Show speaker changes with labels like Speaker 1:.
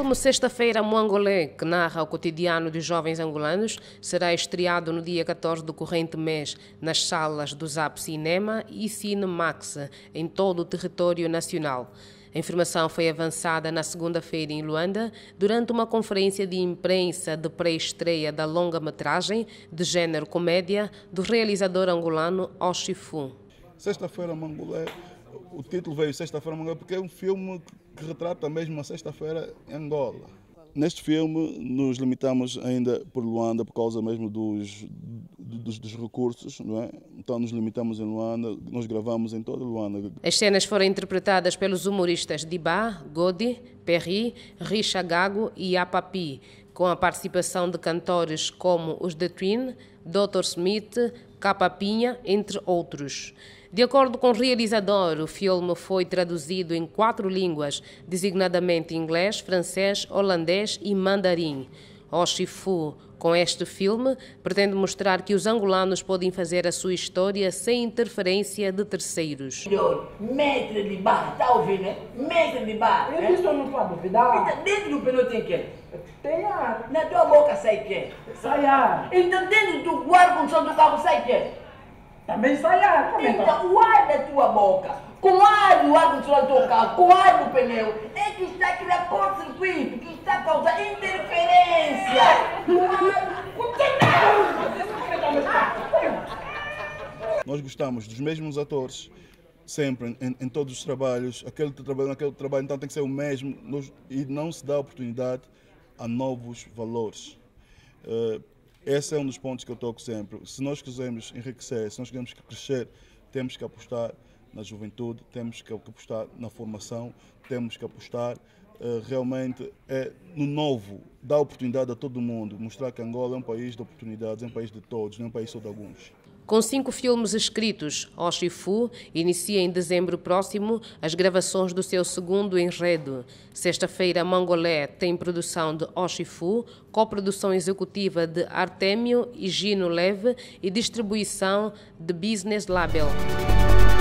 Speaker 1: filme Sexta-feira Mangolé, que narra o cotidiano dos jovens angolanos, será estreado no dia 14 do corrente mês nas salas do Zap Cinema e Cinemax, em todo o território nacional. A informação foi avançada na segunda-feira em Luanda, durante uma conferência de imprensa de pré-estreia da longa-metragem de género comédia do realizador angolano Oshifu.
Speaker 2: Sexta-feira Mangolé, o título veio Sexta-feira Mangolé porque é um filme que retrata mesmo a sexta-feira em Angola. Neste filme nos limitamos ainda por Luanda por causa mesmo dos recursos, não é? Então nos limitamos em Luanda, nós gravamos em toda Luanda.
Speaker 1: As cenas foram interpretadas pelos humoristas Dibá, Godi, Perry, Richa Gago e Apapi, com a participação de cantores como os The Twin, Dr. Smith, Capa Pinha, entre outros. De acordo com o realizador, o filme foi traduzido em 4 línguas, designadamente inglês, francês, holandês e mandarim. Oshifu, com este filme, pretende mostrar que os angolanos podem fazer a sua história sem interferência de terceiros.
Speaker 3: Mestre de bar, tá ouvindo, né? Mestre de bar.
Speaker 4: Eu disse não estou a duvidar.
Speaker 3: Dentro do pneu tem quê?
Speaker 4: Tem ar.
Speaker 3: Na tua boca sai quê?
Speaker 4: Sai ar.
Speaker 3: Então dentro do ar-condicionado do carro sai quê?
Speaker 4: Também sai ar.
Speaker 3: Então o ar da tua boca, com o ar do ar-condicionado do teu carro, com o ar do pneu, é que está a criar curto-circuito, que está a causar interferência.
Speaker 2: Nós gostamos dos mesmos atores, sempre, em todos os trabalhos. Aquele trabalho, então tem que ser o mesmo e não se dá oportunidade a novos valores. Esse é um dos pontos que eu toco sempre. Se nós quisermos enriquecer, se nós queremos crescer, temos que apostar na juventude, temos que apostar na formação, temos que apostar realmente no novo, dar oportunidade a todo mundo, mostrar que Angola é um país de oportunidades, é um país de todos, não é um país só de alguns.
Speaker 1: Com 5 filmes escritos, Oshifu inicia em dezembro próximo as gravações do seu segundo enredo. Sexta-feira Mangolé tem produção de Oshifu, coprodução executiva de Artemio e Gino Leve e distribuição de Business Label.